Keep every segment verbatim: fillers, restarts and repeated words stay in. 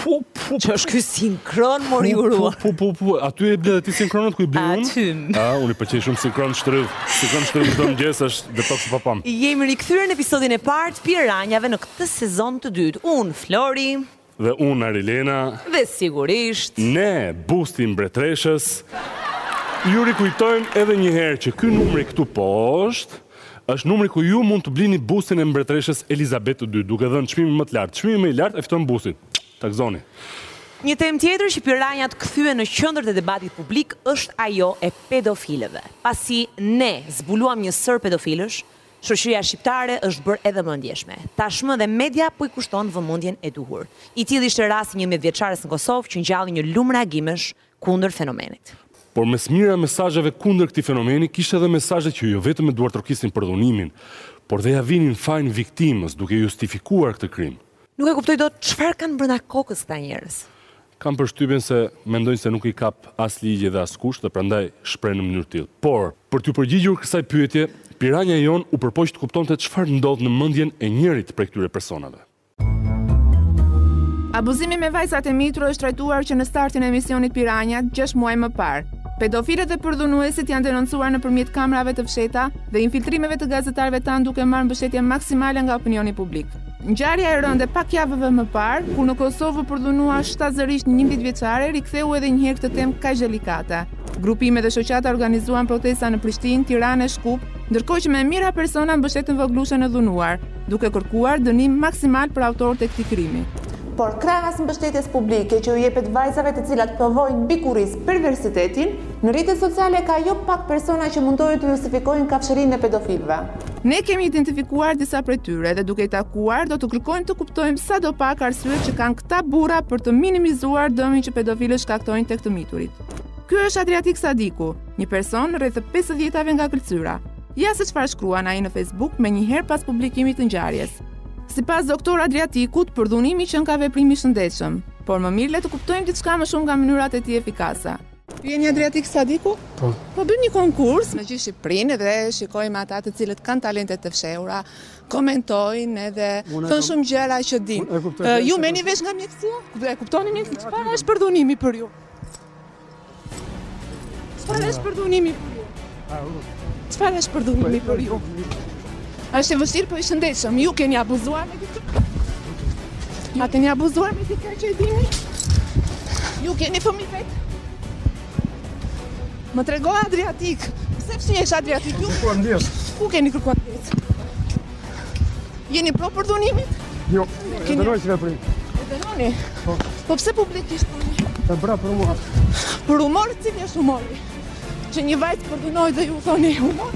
pu, pu. Që është ky sinkron mori urua. Pu, pu, pu, aty e ble ti sinkronat ku i ble unë? Aty. A, unë i pëlqej shumë sinkron shtrydh. Sinkron shtrydh çdo mëngjes është detoks pa pam. Jemi rikthyer në episodin e parë të Piranjave në këtë sezon të dytë. Unë Flori dhe unë Arilena dhe sigurisht ne Busti Mbretreshës ju rikujtojmë edhe një herë që ky numri këtu poshtë është numri ku ju mund të blini bustin e Mbretreshës Elizabeth të dytë, duke dhënë çmimin më të lartë. Çmimi më i lartë e fiton bustin. Ta gëzoni. Një temë tjetër që Piranjat kthyen në qendër të debatit publik është ajo e pedofilëve. Pasi ne zbuluam një sër pedofilësh, shoqëria shqiptare është bërë edhe më ndjeshme. Tashmë dhe media po i kushton vëmendjen e duhur. I tillë ishte rasti një njëmbëdhjeçares në Kosovë që ngjalli një lumë reagimesh kundër fenomenit. Por mes mira mesazheve kundër këtij fenomeni, kishte edhe mesazhe që jo vetëm e duartrokisin për dhunimin, por dhe ja vinin fajin viktimës duke justifikuar këtë krim. Nuk e kuptoj dot çfarë kanë brenda kokës këta njerëz. Kam përshtypjen se mendojnë se nuk i kap as ligji dhe as kusht dhe prandaj shpreh në mënyrë tillë. Por, për t'u përgjigjur kësaj pyetje, Piranja jon u përpoq të kuptonte çfarë ndodh në mendjen e njërit prej këtyre personave. Abuzimi me vajzat e mitur është trajtuar që në startin e emisionit Piranjat gjashtë muaj më parë. Pedofilët dhe përdhunuesit janë denoncuar nëpërmjet kamerave të fshehta dhe infiltrimeve të gazetarëve tanë duke marrë mbështetje maksimale nga opinioni publik. Ngjarja e rënde pak javëve më parë, kur në Kosovë përdhunua shtatëzërisht një njëmbëdhjeçare, riktheu edhe një herë këtë temë kaq delikate. Grupime dhe shoqata organizuan protesta në Prishtinë, Tiranë e Shkup, ndërkohë që me mijëra persona mbështetën voglushën e dhunuar, duke kërkuar dënim maksimal për autorët e këtij krimi. Por krahas mbështetjes publike që u jepet vajzave të cilat provojnë bikuris perversitetin, në rrjetet sociale ka jo pak persona që mundohen të justifikojnë kafshërinë e pedofilëve. Ne kemi identifikuar disa prej tyre dhe duke i takuar do të kërkojmë të kuptojmë sadopak arsyet që kanë këta burra për të minimizuar dëmin që pedofilët shkaktojnë tek të miturit. Ky është Adriatik Sadiku, një person rreth pesëdhjetave nga Kërcyra. Ja se çfarë shkruan ai në Facebook më njëherë pas publikimit të ngjarjes. Sipas doktor Adriatikut, përdhunimi qen ka veprim i shëndetshëm, por më mirë le të kuptojmë diçka më shumë nga mënyrat e tij efikase. Ju jeni Adriatik Sadiku? Po. Po bëjmë një konkurs në gjithë Shqipërinë dhe shikojmë ata të cilët kanë talente të fshehura, komentojnë edhe thon shumë gjëra që dinë. Uh, ju merrni vesh nga mjekësia? E kuptoni mjekësia? Çfarë është përdhunimi për ju? Çfarë është përdhunimi për ju? Çfarë është përdhunimi për ju? Është e vështirë, po i shëndetshëm. Ju keni abuzuar me këtë? A keni abuzuar me këtë që e dini? Ju keni fëmijë vetë? Më trego Adriatik. Pse fshihesh Adriatik? Ju Po ndjes. ku keni kërkuar ndjes? Jeni pro përdhunimit? Jo, e dënoj si veprim. E dënoni? Po. Po pse publikisht thoni? E bra për mua. Për humor, cili është humori? Që një vajzë përdhunoj dhe ju thoni humor?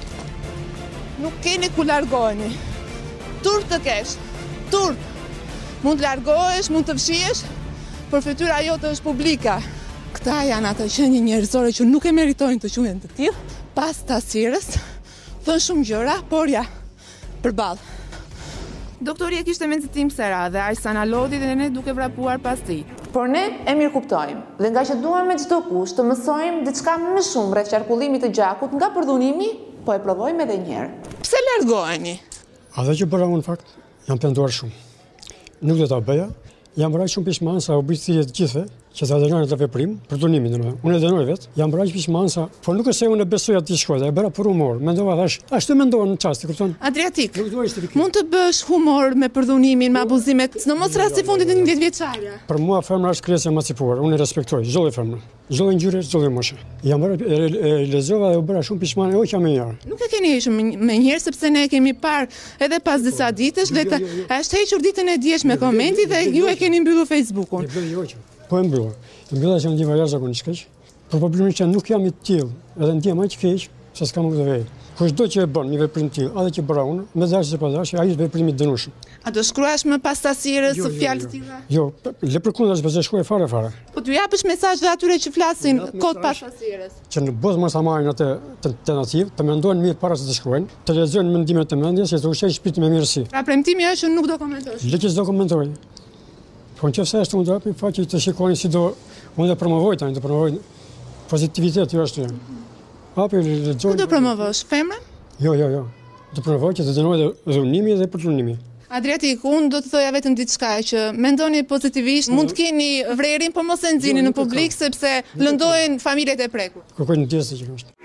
Nuk keni ku largoheni. Turp të kesh. Turp. Mund të largohesh, mund të fshihesh, por fytyra jote është publika. Këta janë ato qenie njerëzore që nuk e meritojnë të quhen të tillë. Pas tasirës, thon shumë gjëra, por ja, përballë. Doktori e kishte menxitim kësaj radhe, aq sa na lodhi dhe ne duke vrapuar pas tij. Por ne e mirë kuptojmë dhe nga që duam me çdo kusht të mësojmë diçka më shumë rreth qarkullimit të gjakut nga përdhunimi, po e provojmë edhe një herë. Pse largoheni? Atë që bëra unë fakt, jam penduar shumë. Nuk do ta bëja. Jam bërë shumë pishman sa u bëjë të gjithëve që ta dënojnë atë veprim, përdhunimin domethënë. Unë e dënoj vetë. Jam bërë pishman sa, por nuk është se unë besoj atë shkojë, e bëra për humor. Mendova thash, ashtu mendova në çast, e kupton? Adriatik, mund të bësh humor me përdhunimin, me abuzimet, sidomos rasti fundit të një njëmbëdhjeçare. Për mua femra është krijesë emancipuar, unë e respektoj çdo femër, çdo ngjyrë, çdo moshë. Jam bërë lezova dhe u bëra shumë pishman e hoqja më njëherë. Nuk e keni hequr më njëherë sepse ne e kemi parë edhe pas disa ditësh dhe është hequr ditën e dieshme me komenti dhe ju e keni mbyllur Facebookun. Po e mbylla. E mbylla që më ndjeva jashtëzakonisht keq. Por problemi është që nuk jam i tillë, edhe ndjem aq keq se s'kam më të vëj. Kushdo që e bën një veprim të tillë, edhe që bëra unë, me dashje apo dashje, ai është veprimi i dënueshëm. A do shkruash më pas tasirës së fjalë të tilla? Jo, le përkundash pse shkruaj fare fare. Po t'ju japësh mesazh atyre që flasin kot pas tasirës. Që në botë mos ta marrin atë tentativë, të mendojnë mirë para se të shkruajnë, të lexojnë mendimet e mendjes, të ushqejnë shpirtin me mirësi. Pra premtimi është që nuk do komentosh. Le që s'do komentoj. Po nëse është unë do hapim faqe të shikoni si do unë do promovoj tani, do promovoj pozitivitet jo ashtu. Hapi lexoj. Ku do promovosh femrën? Jo, jo, jo. Do provoj që të dënoj dhe dhunimi dhe përdhunimi. Adriatik, unë do të thoja vetëm diçka që mendoni pozitivisht, mund të keni vrerin, por mos e nxjini në publik sepse lëndojnë familjet e prekur. Kërkoj ndjesë që është.